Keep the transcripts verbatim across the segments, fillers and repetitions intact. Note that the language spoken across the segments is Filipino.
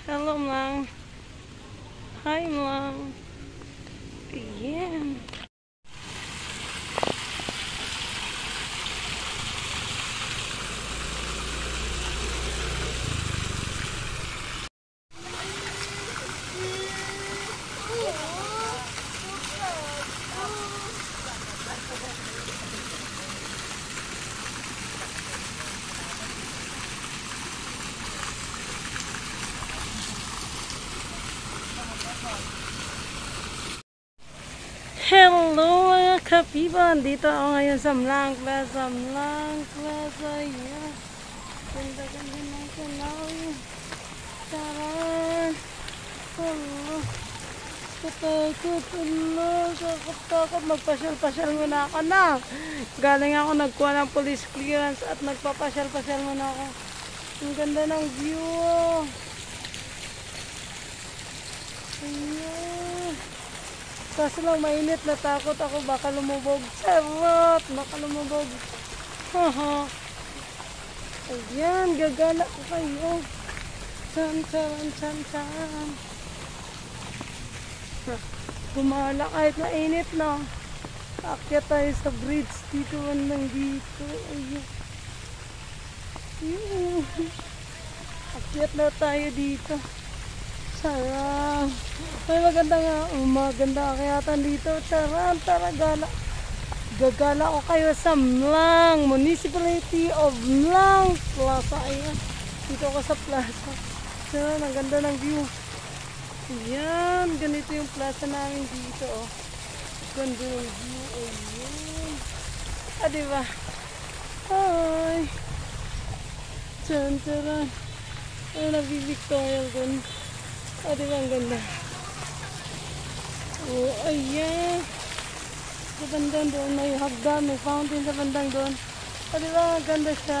Hello, Mlang. Hi, Mlang. Ayan. Hello mga kapiban! Dito ako ngayon sa Mlang Plaza. Mlang Plaza, yan. Ganda-ganda ng kanawin. Taran! Hello! Katakot! Hello! Kakatakot! Magpasyal-pasyal muna ako na! Galing ako nagkuha ng police clearance at nagpapasyal-pasyal muna ako. Ang ganda ng view! Ayan! Kaso lang mainit, natakot ako baka lumubog. Charot! Baka lumubog. Haha. Ayan, gagala ko kayo. Chan, chan, chan, chan. Gumala kahit mainit na. Akyat tayo sa bridge dito, lang dito. Ayun. Ayun. Akyat na tayo dito. Sarap. May maganda nga, maganda kayatan dito. Tara, tara, gala. Gagala ko kayo sa Mlang, Municipality of Mlang Plaza. Ayan, dito ako sa plaza. Ayan, ang ganda ng view. Ayan, ganito yung plaza namin dito. Oh. Ganda ng view. Ayan. Ah, diba? Hi. Diyan, tara. Ayan, nabibigtoyal dun. Ah, diba ang ganda? Oh, ayan. Sa bandang doon, may hagdan, may fountain sa bandang doon. Ah, diba ang ganda siya?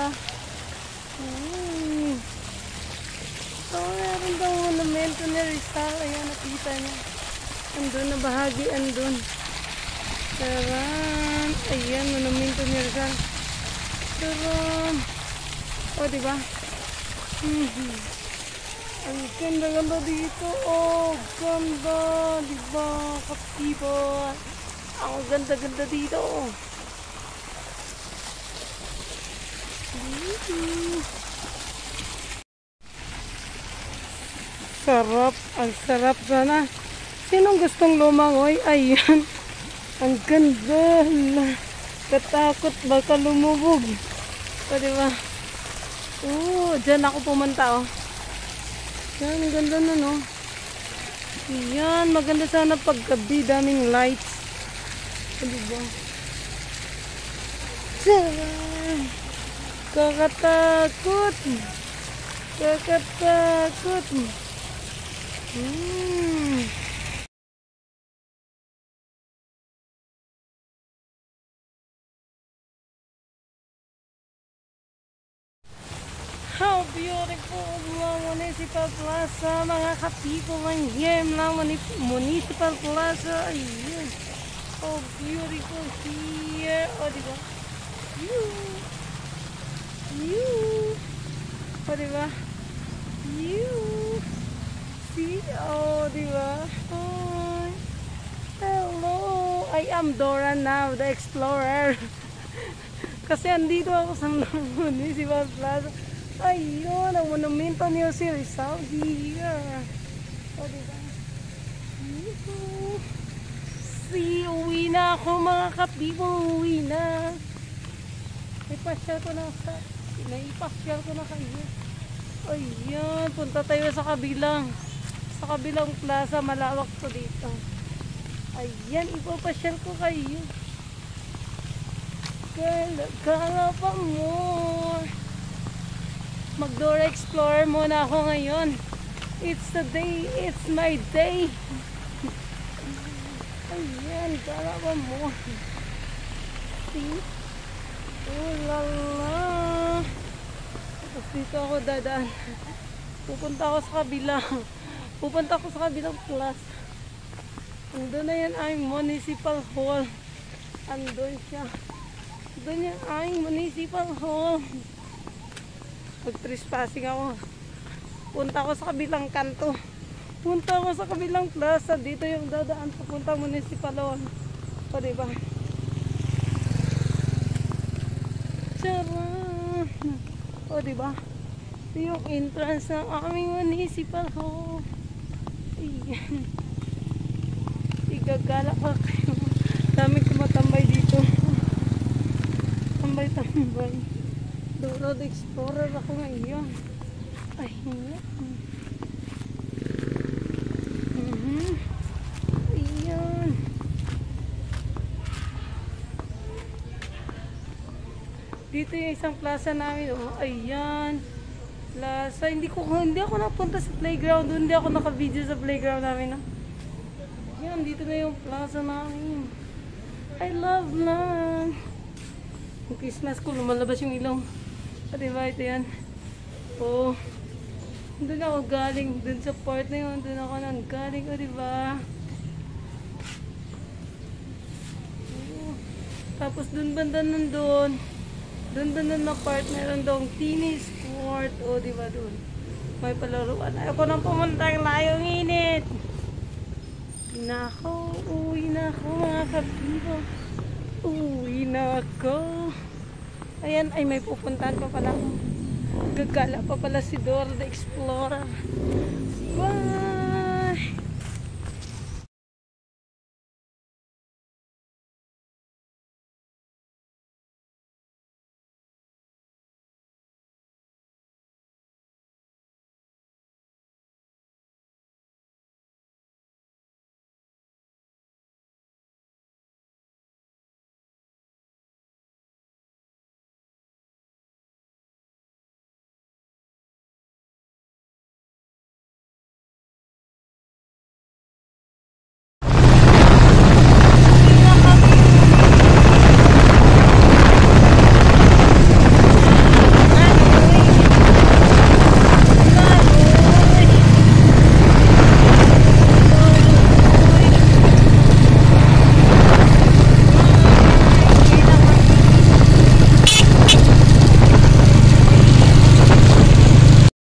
Hmm. So, meron daw monumento ni Rizal. Ayan, nakita niya. Andun na bahagi, andun. Taran. Ayan, monumento ni Rizal. Taran. Oh, diba? Hmm. Ang ganda-ganda dito. Oh, ganda. Diba, kapiban? Ang ganda-ganda dito. Sarap. Ang sarap sana. Sinong gustong lumangoy? Ayan. Ang ganda. Katakot baka lumubog. O, diba? Oh, dyan ako pumunta, oh. Yan, ang ganda na, no? Yan, maganda sana paggabi, daming lights. Ano ba? Tiyan! Kakatakot! Kakatakot! Hmm. How beautiful Mlang Municipal Plaza, mga kapipo man yan, Mlang Municipal Plaza. Ayun. Oh, beautiful here. Oh, diba? You. You. Oh, diba? You. See? Oh, diba? Hi. Hello. I am Dora now, the explorer. Kasi andito ako sa Municipal Plaza. Ayun, ang monumento niyo si Rizal here. O, diba? Yuhu. See, uwi na ako mga kapibong, uwi na. Ipasyal ko na sa, naipasyal ko na kayo. Ayun, punta tayo sa kabilang, sa kabilang plaza, malawak to dito. Ayan, ipapasyal ko kayo. Gala, gala pa more. Mag-Dora Explorer muna ako ngayon. It's the day, it's my day. Ayan, gala pa mo. See? Oh lala. Tapos dito ako dadaan. Pupunta ako sa kabilang. Pupunta ako sa kabilang class. Andun na yan ay municipal hall. Andun siya. Andun yan ay municipal hall. Mag-trespassing ako. Punta ako sa kabilang kanto. Punta ako sa kabilang plaza. Dito yung dadaan papunta municipal hall. O, diba? Charan! O, diba? Ito yung entrance ng aming municipal hall. Ayan. Igagala ka kayo. Daming tumatambay dito. Tambay-tambay. Road Explorer ako ngayon. Ayan. Mm-hmm. Ayan. Dito yung isang plaza namin. Oh. Ayan. Plaza. Hindi ko hindi ako napunta sa playground. Hindi ako naka-video sa playground namin. No? Ayan. Dito na yung plaza namin. I love Mlang. Yung Christmas ko, lumalabas yung ilong. Ah, diba? Ito yan. Oh. Doon ako galing. Doon sa part na yun. Doon ako nang galing. O, diba? Oh. Tapos doon banda nandun. Doon banda na part. Meron doong tennis court. O, diba doon? May palaruan. Ayoko nang pumunta. Ang layong init. Nako. Uwi na ako mga kabibo. Uwi na ako. Ayan, ay may pupuntahan pa pala. Gagala pa pala si Dora the Explorer. Bye!